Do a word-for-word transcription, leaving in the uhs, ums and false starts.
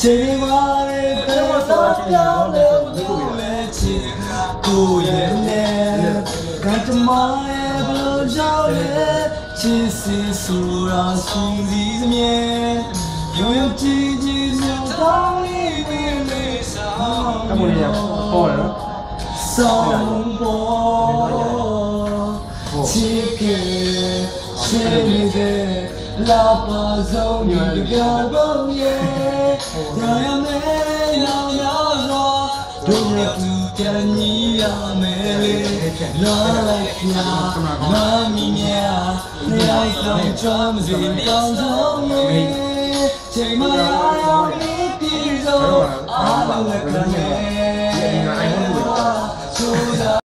ချိန်ပါလေတော့ပြောင်းလဲလို့လဲချစ်ကိုရဲ့နဲ့ကတမရဲ့ဘလို့ကြောင့်လဲချစ်စီဆိုတာစီစီမြဲရုံရုံကြည်ကြည်မြောက်တောင်းလေးလေးလေးဆောင်အမလေးရပေါ်တယ်နော်ဆောင်ပေါ်ချစ်ကချစ်နေတဲ့လာပါဆုံးညပြောင်းကုန်ရဲ့ညာရမယ်နောင်ရောက်တော့ဒုရတူပြန်ညီရမယ်လေလာလိုက်ပြမမီမြာနေလိုက်တော့ချမ်းစီကောင်းဆုံးရဲ့ချိန်မရအောင်ဒီပြေဆုံးအားလုံးလည်းကနေ